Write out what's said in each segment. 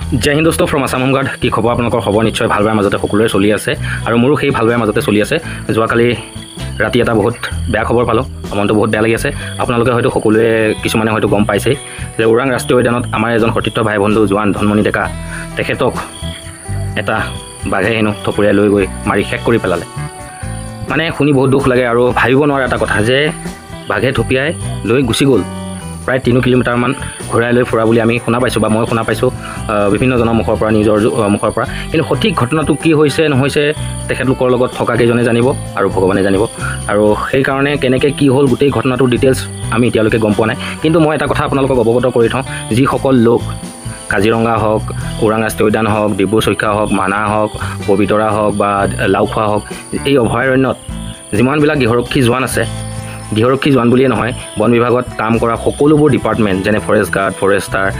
জয় হিন্দ দোস্ত from Assam home guard. কি খবৰ আপোনালোকৰ? খবৰ নিশ্চয় ভাল বেয়াৰ মাজতে সকলোৰে চলি আছে আৰু মোৰো সেই ভাল বেয়াৰ মাজতে চলি আছে। যোৱাকালি ৰাতি এটা বহুত বেয়া খবৰ পালোঁ, মনটো বহুত বেয়া লাগি আছে। আপোনালোকে হয়তো সকলোৱে কিছুমানে হয়তো গম পাইছেই যে ওৰাং ৰাষ্ট্ৰীয় উদ্যানত আমাৰ এজন সতীৰ্থ ভাই বন্ধু জোৱান ধনমনি ডেকা, তেখেতক এটা বাঘে হেনো থপৰিয়াই লৈ গৈ মাৰি শেষ কৰি পেলালে। মানে শুনি বহুত দুখ লাগে আৰু ভাবিব নোৱাৰা এটা কথা যে বাঘে থপিয়াই লৈ গুচি গ'ল। প্ৰায় 3 কিলোমিটাৰমান ঘূৰাই লৈ ফুৰা বুলি আমি শুনা পাইছোঁ বা মই শুনা পাইছোঁ বিভিন্নজনৰ মুখৰ পৰা, নিজৰ মুখৰ পৰা। কিন্তু সঠিক ঘটনাটো কি হৈছে নহৈছে তেখেতলোকৰ লগত থকা কেইজনে জানিব আৰু ভগৱানে জানিব। আৰু সেইকাৰণে কেনেকৈ কি হ'ল গোটেই ঘটনাটোৰ ডিটেইলছ আমি এতিয়ালৈকে গম পোৱা নাই। কিন্তু মই এটা কথা আপোনালোকক অৱগত কৰি থওঁ, যিসকল লোক কাজিৰঙা হওক, ওৰাং ৰাষ্ট্ৰীয় উদ্যান হওক, ডিব্ৰু-চৈখোৱা হওক, মানাহ হওক, পবিতৰা হওক বা লাওখোৱা হওক, এই অভয়াৰণ্যত যিমানবিলাক গৃহৰক্ষী জোৱান আছে, গৃহৰক্ষী জোৱান বুলিয়ে নহয়, বন বিভাগত কাম কৰা সকলোবোৰ ডিপাৰ্টমেণ্ট যেনে ফৰেষ্ট গাৰ্ড, ফৰেষ্টাৰ,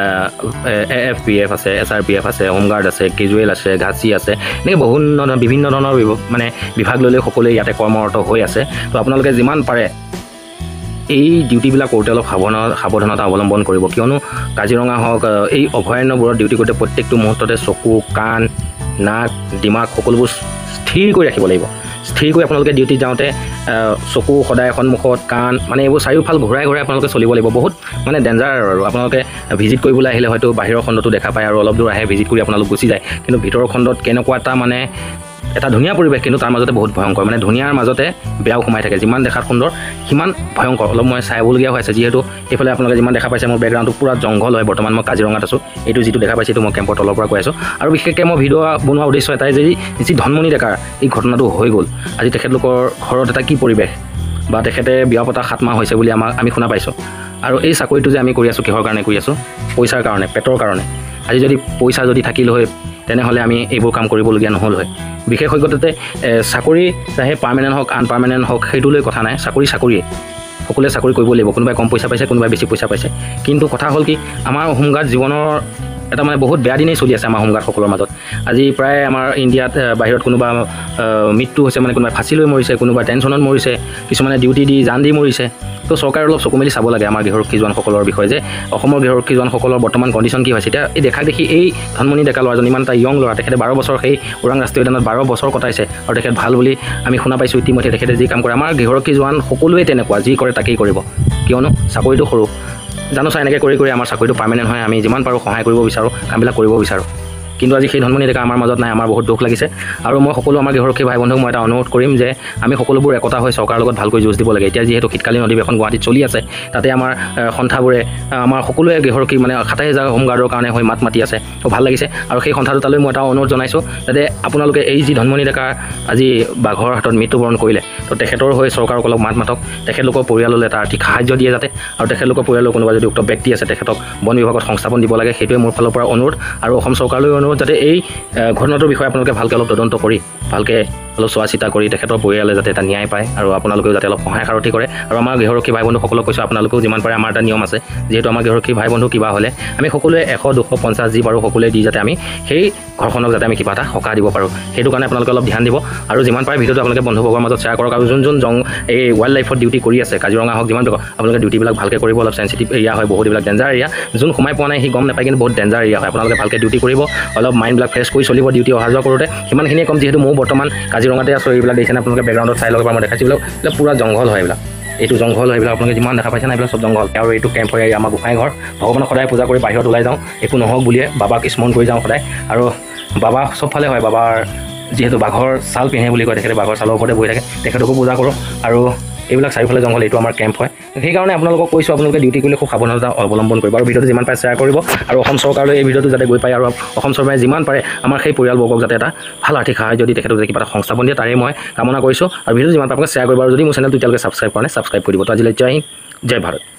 AFPF আছে, SRPF আছে, হোমগাৰ্ড আছে, কেজুৱেল আছে, ঘাচি আছে, এনেকৈ বিভিন্ন ধৰণৰ মানে বিভাগ লৈ সকলোৱে ইয়াতে কৰ্মৰত হৈ আছে। তো আপোনালোকে যিমান পাৰে এই ডিউটিবিলাক কৰোঁতে অলপ সাৱধানতা অৱলম্বন কৰিব, কিয়নো কাজিৰঙা হওক, এই অভয়াৰণ্যবোৰত ডিউটি কৰোঁতে প্ৰত্যেকটো মুহূৰ্ততে চকু, কাণ, নাক, দিমাগ সকলোবোৰ স্থিৰ কৰি ৰাখিব লাগিব। স্থিৰ কৰি আপোনালোকে ডিউটিত যাওঁতে চকু সদায় সন্মুখত, কাণ, মানে এইবোৰ চাৰিওফাল ঘূৰাই আপোনালোকে চলিব লাগিব। বহুত মানে ডেঞ্জাৰ আৰু আপোনালোকে ভিজিট কৰিবলৈ আহিলে হয়তো বাহিৰৰ খণ্ডটো দেখা পায় আৰু অলপ দূৰ আহে, ভিজিট কৰি আপোনালোক গুচি যায়। কিন্তু ভিতৰৰ খণ্ডত কেনেকুৱা এটা ধুনীয়া পৰিৱেশ, কিন্তু তাৰ মাজতে বহুত ভয়ংকৰ, মানে ধুনীয়াৰ মাজতে বেয়াও সোমাই থাকে। যিমান দেখাত সুন্দৰ সিমান ভয়ংকৰ। অলপ মই চাবলগীয়া হৈ আছে, যিহেতু এইফালে আপোনালোকে যিমান দেখা পাইছে মোৰ বেকগ্ৰাউণ্ডটো পূৰা জংঘল হয়। বৰ্তমান মই কাজিৰঙাত আছোঁ। এইটো যিটো দেখা পাইছে এইটো মই কেম্পৰ তলৰ পৰা কৈ আছোঁ। আৰু বিশেষকৈ মই ভিডিঅ' বনোৱাৰ উদ্দেশ্য এটাই যে যি ধনমনি ডেকাৰ এই ঘটনাটো হৈ গ'ল, আজি তেখেতলোকৰ ঘৰত এটা কি পৰিৱেশ, বা তেখেতে বিয়া পতা 7 মাহ হৈছে বুলি আমি শুনা পাইছোঁ। আৰু এই চাকৰিটো যে আমি কৰি আছোঁ, কিহৰ কাৰণে কৰি আছোঁ? পইচাৰ কাৰণে, পেটৰ কাৰণে। আজি যদি পইচা যদি থাকিল হয় তেনেহ'লে আমি এইবোৰ কাম কৰিবলগীয়া নহ'ল হয়। বিশেষজ্ঞতে চাকৰি চাহে পাৰ্মানেণ্ট হওক আনপাৰ্মানেণ্ট হওক সেইটো লৈ কথা নাই, চাকৰিয়ে সকলোৱে চাকৰি কৰিব লাগিব। কোনোবাই কম পইচা পাইছে, কোনোবাই বেছি পইচা পাইছে। কিন্তু কথা হ'ল কি, আমাৰ হোমগাৰ্ড জীৱনৰ এটা মানে বহুত বেয়া দিনেই চলি আছে আমাৰ হোমগাৰ্ডসকলৰ মাজত। আজি প্ৰায় আমাৰ ইণ্ডিয়াত বাহিৰত কোনোবা মৃত্যু হৈছে, মানে কোনোবাই ফাঁচি লৈ মৰিছে, কোনোবাই টেনশ্যনত মৰিছে, কিছুমানে ডিউটি দি জান দি মৰিছে। তো চৰকাৰে অলপ চকু মেলি চাব লাগে আমাৰ গৃহৰক্ষী জোৱানসকলৰ বিষয়ে, যে অসমৰ গৃহৰক্ষী জোৱানসকলৰ বৰ্তমান কণ্ডিশ্যন কি হৈছে। এতিয়া এই দেখি এই ধনমনি ডেকা ল'ৰাজন, ইমান এটা য়ং ল'ৰা, তেখেতে 12 বছৰ সেই ওৰাং ৰাষ্ট্ৰীয় উদ্যানত 12 বছৰ কটাইছে আৰু তেখেত ভাল বুলি আমি শুনা পাইছোঁ। ইতিমধ্যে তেখেতে যি কাম কৰে, আমাৰ গৃহৰক্ষী জোৱান সকলোৱে তেনেকুৱা, যি কৰে তাকেই কৰিব, কিয়নো চাকৰিটো সৰু জানো চাই এনেকৈ কৰি আমাৰ চাকৰিটো পাৰ্মানেণ্ট হয়। আমি যিমান পাৰোঁ সহায় কৰিব বিচাৰোঁ, কামবিলাক কৰিব বিচাৰোঁ। কিন্তু আজি সেই ধনমনি ডেকা আমাৰ মাজত নাই, আমাৰ বহুত দুখ লাগিছে। আৰু মই সকলো আমাৰ গৃহৰক্ষী ভাই বন্ধুক মই এটা অনুৰোধ কৰিম যে আমি সকলোবোৰ একতা হৈ চৰকাৰৰ লগত ভালকৈ যুঁজ দিব লাগে। এতিয়া যিহেতু শীতকালীন অধিৱেশন গুৱাহাটীত চলি আছে, তাতে আমাৰ সন্থাবোৰে আমাৰ সকলোৱে গৃহৰক্ষী মানে 27,000 হোমগাৰ্ডৰ কাৰণে হৈ মাত মাতি আছে। তো ভাল লাগিছে। আৰু সেই সন্থাটো তালৈ মই এটা অনুৰোধ জনাইছোঁ যাতে আপোনালোকে এই যি ধনমনি ডেকা আজি বাঘৰ হাতত মৃত্যুবৰণ কৰিলে, তো তেখেতৰ হৈ চৰকাৰক অলপ মাত মাতক, তেখেতলোকৰ পৰিয়াললৈ এটা আৰ্থিক সাহায্য দিয়ে যাতে, আৰু তেখেতলোকৰ পৰিয়ালৰ কোনোবা যদি উক্ত ব্যক্তি আছে তেখেতক বন বিভাগত সংস্থাপন দিব লাগে। সেইটোৱে মোৰ ফালৰ পৰা অনুৰোধ। আৰু অসম চৰকাৰলৈ অনুৰোধ যাতে এই ঘটনাটোৰ বিষয়ে আপোনালোকে ভালকৈ অলপ তদন্ত কৰি, ভালকৈ অলপ চোৱা চিতা কৰি তেখেতৰ পৰিয়ালে যাতে এটা ন্যায় পায়, আৰু আপোনালোকেও যাতে অলপ সহায় সাৰথি কৰে। আৰু আমাৰ গৃহৰক্ষী ভাই বন্ধুসকলক কৈছোঁ, আপোনালোকেও যিমান পাৰে, আমাৰ এটা নিয়ম আছে, যিহেতু আমাৰ গৃহৰক্ষী ভাই বন্ধু কিবা হ'লে আমি সকলোৱে 100, 250 যি পাৰোঁ সকলোৱে দি যাতে আমি সেই ঘৰখনক যাতে আমি কিবা এটা সকাহ দিব পাৰোঁ। সেইটো কাৰণে আপোনালোকে অলপ ধ্যান দিব। আৰু যিমান পাৰে ভিডিঅ'টো আপোনালোকে বন্ধুবৰ্গৰ মাজত শ্বেয়াৰ কৰক। আৰু যোন এই ৱাইল্ড লাইফত ডিউটি কৰি আছে, কাজিৰঙা হওক যিমান আপোনালোকে ডিউটিবিলাক ভালকৈ কৰিব। অলপ চেঞ্চিটিভ এৰিয়া হয়, বহুত এইবিলাক ডেঞ্জাৰ এৰিয়া, যোন সোমাই পোৱা নাই সি গম নাপায়, কিন্তু বহুত ডেঞ্জাৰ এৰিয়া হয়। আপোনালোকে ভালকৈ ডিউটি কৰিব, অলপ মাইণ্ডবিলাক ফ্ৰেছ কৰি চলিব ডিউটি অহা যোৱা কৰোঁতে। সিমানখিনিয়ে কম, যিহেতু ময়ো বৰ্তমান কাজিৰঙাতে আছোঁ। এইবিলাক দেখিছেনে আপোনালোকে বেকগ্ৰাউণ্ডত চাই লওক, মই দেখাইছোঁ, এইবিলাক পূৰা জংঘল হয়। এইটো জংঘল হয়, এইবিলাক আপোনালোকে যিমান দেখা পাইছে না, এইবিলাক চব জংঘল। আৰু এইটো কেম্প হয় আমাৰ গোসাঁই ঘৰ। ভগৱানক সদায় পূজা কৰি বাহিৰত ওলাই যাওঁ, একো নহওক বুলিয়ে বাবাক স্মৰণ কৰি যাওঁ সদায়। আৰু বাবা চবফালে হয়, বাবাৰ যিহেতু বাঘৰ ছাল পিন্ধে বুলি কয়, তেখেতে বাঘৰ ছালৰ ওপৰতে বহি থাকে, তেখেতকো পূজা কৰোঁ। আৰু এইবিলাক চাৰিওফালে জংঘল, এইটো আমাৰ কেম্প হয়। সেইকাৰণে আপোনালোকক কৈছোঁ, আপোনালোকে ডিউটি কৰিলে খুব সাৱধানতা অৱলম্বন কৰিব। আৰু ভিডিঅ'টো যিমান পাৰে শ্বেয়াৰ কৰিব, আৰু অসম চৰকাৰলৈ এই ভিডিঅ'টো যাতে গৈ পায়, আৰু অসম চৰকাৰে যিমান পাৰে আমাৰ সেই পৰিয়ালবৰ্গক যাতে এটা ভাল আৰ্থিক সাহায্য দি তেখেতক যাতে কিবা এটা সংস্থাপন দিয়ে, তাৰেই মই কামনা কৰিছোঁ। আৰু ভিডিঅ'টো যিমান পাৰে আপোনালোকে শ্বেয়াৰ কৰিব, আৰু যদি মোৰ চেনেলটো এতিয়ালৈকে ছাবস্ক্ৰাইব কৰা নাই, ছাবস্ক্ৰাইব কৰিব। তো আজিলৈ জয় হিন্দ, জয় ভাৰত।